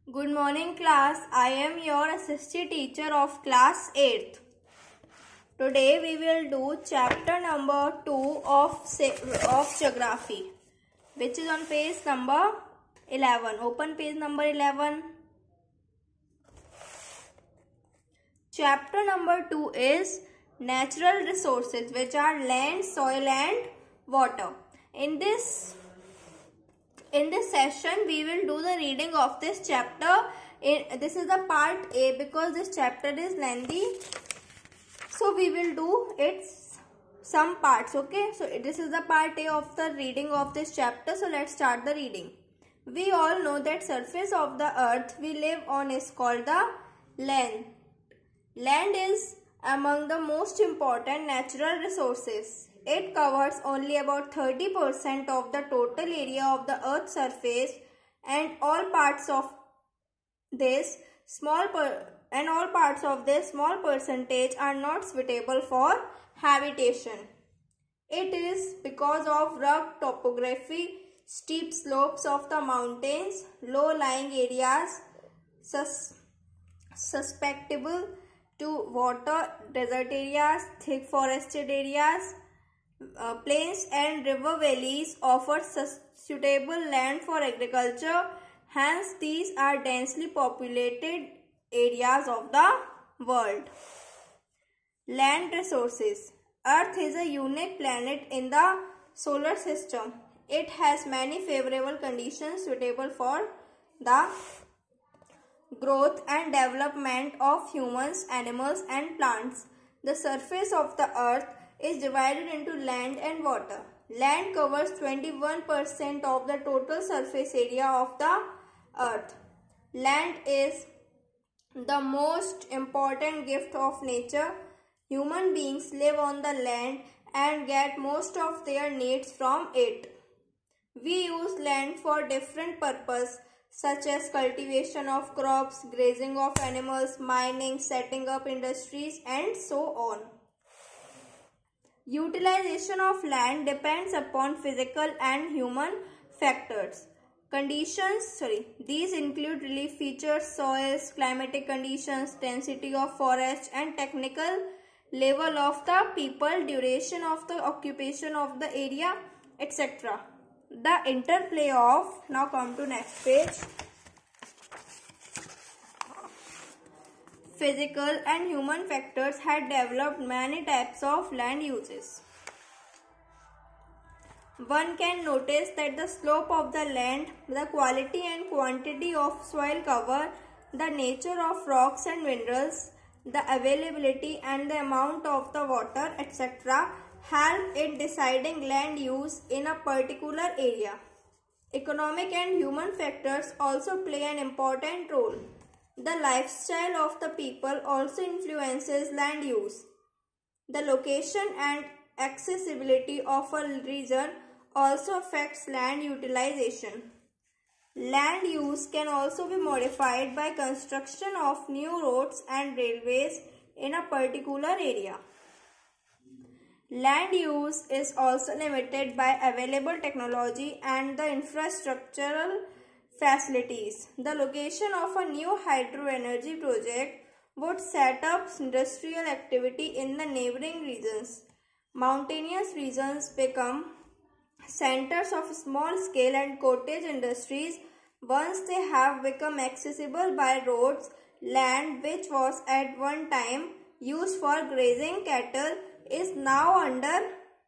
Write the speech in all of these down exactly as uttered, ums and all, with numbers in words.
Good morning class. I am your assistant teacher of class eighth. Today we will do chapter number two of, of geography, which is on page number eleven. Open page number eleven. Chapter number two is natural resources, which are land, soil and water. In this In this session, we will do the reading of this chapter. In, this is the part A because this chapter is lengthy. So, we will do its some parts. Okay. So, this is the part A of the reading of this chapter. So, let's start the reading. We all know that surface of the earth we live on is called the land. Land is among the most important natural resources. It covers only about thirty percent of the total area of the earth's surface, and all parts of this small per and all parts of this small percentage are not suitable for habitation. It is because of rough topography, steep slopes of the mountains, low-lying areas sus susceptible to water, desert areas, thick forested areas, Uh, plains and river valleys offer suitable land for agriculture. Hence, these are densely populated areas of the world. Land resources. Earth is a unique planet in the solar system. It has many favorable conditions suitable for the growth and development of humans, animals, and plants. The surface of the earth is divided into land and water. Land covers twenty-one percent of the total surface area of the earth. Land is the most important gift of nature. Human beings live on the land and get most of their needs from it. We use land for different purposes such as cultivation of crops, grazing of animals, mining, setting up industries, and so on. Utilization of land depends upon physical and human factors. Conditions, sorry, these include relief features, soils, climatic conditions, density of forest, and technical level of the people, duration of the occupation of the area, et cetera. The interplay of, now come to next page. Physical and human factors had developed many types of land uses. One can notice that the slope of the land, the quality and quantity of soil cover, the nature of rocks and minerals, the availability and the amount of the water, et cetera help in deciding land use in a particular area. Economic and human factors also play an important role. The lifestyle of the people also influences land use. The location and accessibility of a region also affects land utilization. Land use can also be modified by construction of new roads and railways in a particular area. Land use is also limited by available technology and the infrastructural facilities. The location of a new hydroenergy project would set up industrial activity in the neighboring regions. Mountainous regions become centers of small-scale and cottage industries once they have become accessible by roads. Land which was at one time used for grazing cattle is now under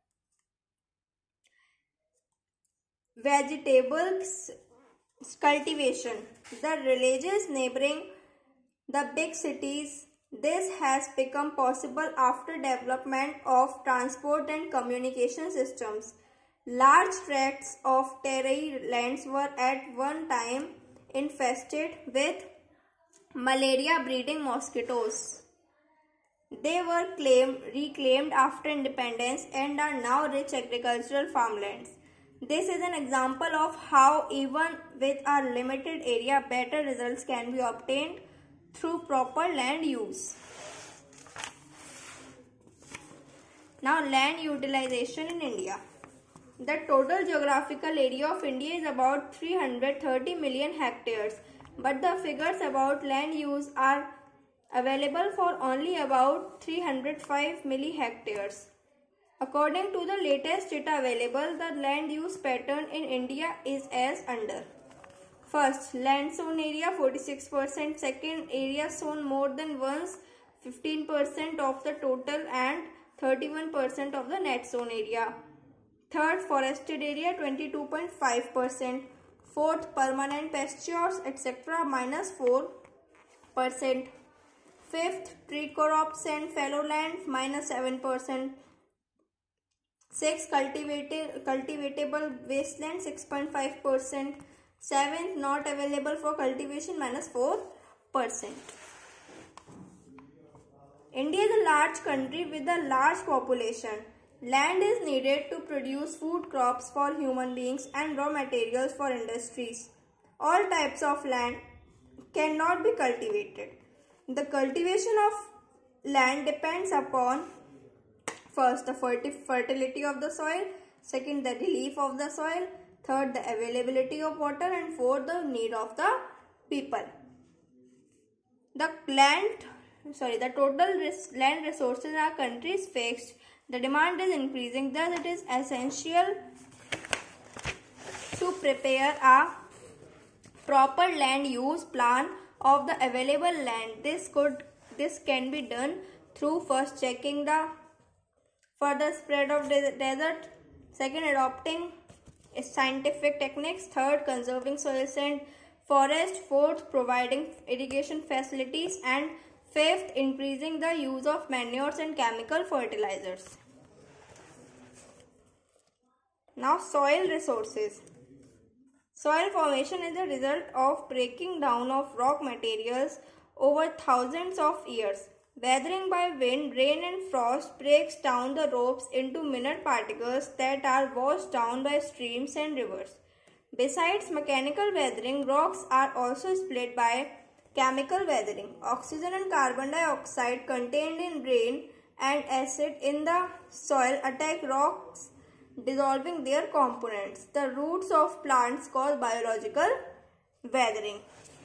vegetables cultivation. The villages neighboring the big cities, this has become possible after development of transport and communication systems. Large tracts of terrestrial lands were at one time infested with malaria breeding mosquitoes. They were claimed, reclaimed after independence and are now rich agricultural farmlands. This is an example of how even with our limited area, better results can be obtained through proper land use. Now, land utilization in India. The total geographical area of India is about three hundred thirty million hectares. but the figures about land use are available for only about three hundred five millihectares. According to the latest data available, the land use pattern in India is as under. First, land sown area forty-six percent. Second, area sown more than once fifteen percent of the total and thirty-one percent of the net sown area. Third, forested area twenty-two point five percent. Fourth, permanent pastures et cetera minus four percent. Fifth, tree crops and fallow land minus seven percent. Sixth, cultivated, cultivatable wasteland six point five percent. Seventh, not available for cultivation minus four percent. India is a large country with a large population. Land is needed to produce food crops for human beings and raw materials for industries. All types of land cannot be cultivated. The cultivation of land depends upon first the fertility of the soil, second the relief of the soil, third the availability of water, and fourth the need of the people. The land, sorry, the total res land resources in our country is fixed. The demand is increasing, thus it is essential to prepare a proper land use plan of the available land. This could this can be done through first checking the further spread of the desert, second adopting scientific techniques, third conserving soils and forest, fourth providing irrigation facilities, and fifth increasing the use of manures and chemical fertilizers. Now soil resources. Soil formation is the result of breaking down of rock materials over thousands of years. Weathering by wind, rain and frost breaks down the rocks into minute particles that are washed down by streams and rivers. Besides mechanical weathering, rocks are also split by chemical weathering. Oxygen and carbon dioxide contained in rain and acid in the soil attack rocks, dissolving their components. The roots of plants cause biological weathering.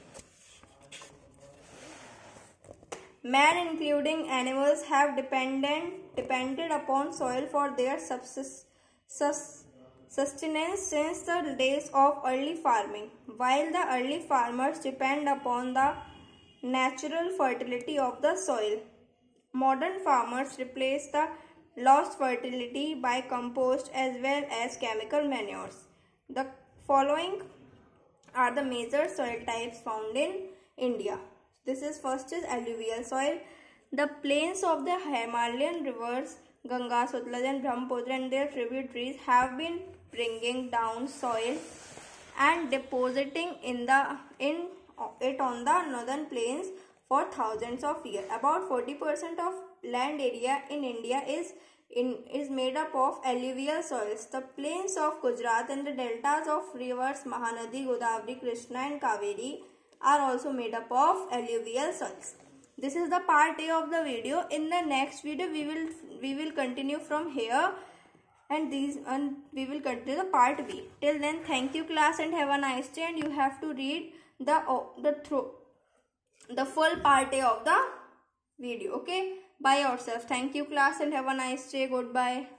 Man, including animals, have dependent, depended upon soil for their subsist, sus, sustenance since the days of early farming. While the early farmers depend upon the natural fertility of the soil, modern farmers replace the lost fertility by compost as well as chemical manures. The following are the major soil types found in India. This is first is alluvial soil. The plains of the Himalayan rivers Ganga, Sutlej and Brahmaputra and their tributaries have been bringing down soil and depositing in the in it on the northern plains for thousands of years. About forty percent of land area in India is in is made up of alluvial soils. The plains of Gujarat and the deltas of rivers Mahanadi, Godavari, Krishna and Kaveri are also made up of alluvial soils. This is the part A of the video. In the next video we will we will continue from here, and these and we will continue the part B. Till then, thank you class and have a nice day, and you have to read the the through the full part A of the video. Okay, by yourself. Thank you class and have a nice day. Goodbye.